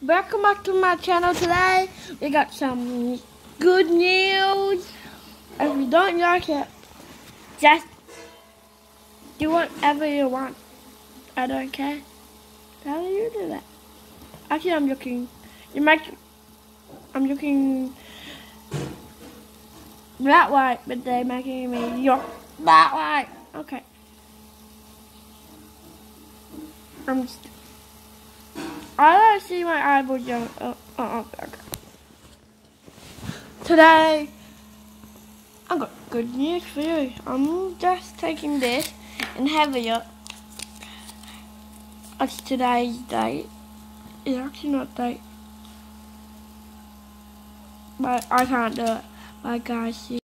Welcome back to my channel. Today we got some good news. If you don't like it, just do whatever you want. I don't care. How do you do that? Actually, I'm looking that white, but they're making me look that white. Okay. I don't see my eyeballs going. Okay. Today, I've got good news for you. I'm just taking this and having it. It's today's date. It's actually not date. But I can't do it. Bye guys. See you.